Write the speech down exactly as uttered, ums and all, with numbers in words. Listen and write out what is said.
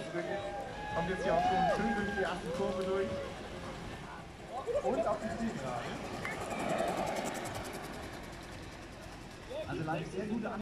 drücken. Kommt jetzt hier auch schon schön durch die erste Kurve durch. Und auf die Zielgerade. Also leicht sehr gute